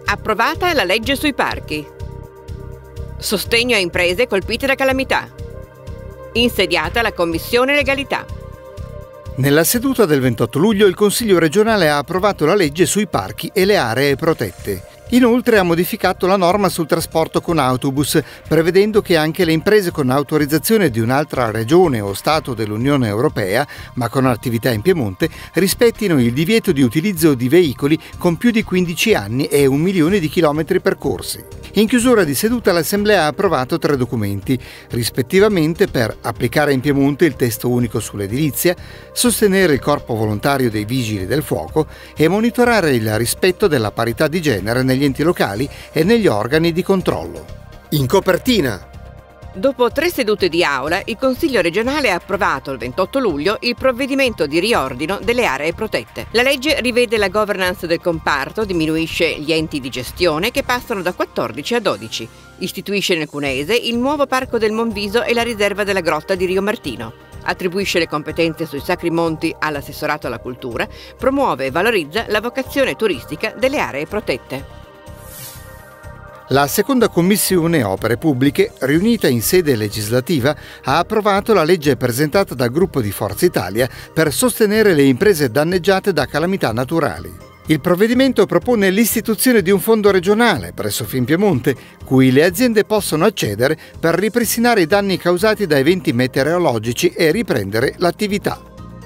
Approvata la legge sui parchi. Sostegno a imprese colpite da calamità. Insediata la Commissione Legalità. Nella seduta del 28 luglio il Consiglio regionale ha approvato la legge sui parchi e le aree protette. Inoltre ha modificato la norma sul trasporto con autobus, prevedendo che anche le imprese con autorizzazione di un'altra regione o Stato dell'Unione Europea, ma con attività in Piemonte, rispettino il divieto di utilizzo di veicoli con più di 15 anni e 1 milione di chilometri percorsi. In chiusura di seduta l'Assemblea ha approvato 3 documenti, rispettivamente per applicare in Piemonte il testo unico sull'edilizia, sostenere il corpo volontario dei Vigili del Fuoco e monitorare il rispetto della parità di genere negli enti locali e negli organi di controllo. In copertina. Dopo 3 sedute di Aula, il Consiglio regionale ha approvato il 28 luglio il provvedimento di riordino delle aree protette. La legge rivede la governance del comparto, diminuisce gli enti di gestione che passano da 14 a 12, istituisce nel Cuneese il nuovo Parco del Monviso e la riserva della Grotta di Rio Martino, attribuisce le competenze sui Sacri Monti all'assessorato alla cultura, promuove e valorizza la vocazione turistica delle aree protette. La seconda Commissione Opere Pubbliche, riunita in sede legislativa, ha approvato la legge presentata dal gruppo di Forza Italia per sostenere le imprese danneggiate da calamità naturali. Il provvedimento propone l'istituzione di un fondo regionale presso Finpiemonte, cui le aziende possono accedere per ripristinare i danni causati da eventi meteorologici e riprendere l'attività.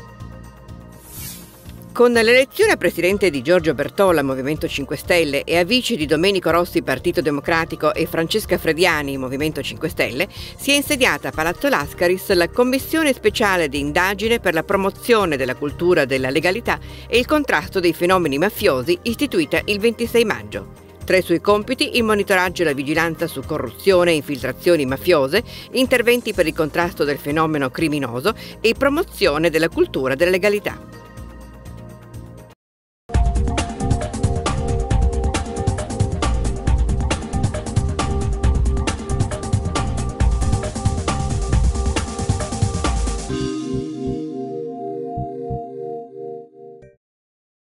Con l'elezione a presidente di Giorgio Bertolla, Movimento 5 Stelle, e a vice di Domenico Rossi, Partito Democratico, e Francesca Frediani, Movimento 5 Stelle, si è insediata a Palazzo Lascaris la Commissione Speciale di Indagine per la promozione della cultura della legalità e il contrasto dei fenomeni mafiosi, istituita il 26 maggio. Tra i suoi compiti il monitoraggio e la vigilanza su corruzione e infiltrazioni mafiose, interventi per il contrasto del fenomeno criminoso e promozione della cultura della legalità.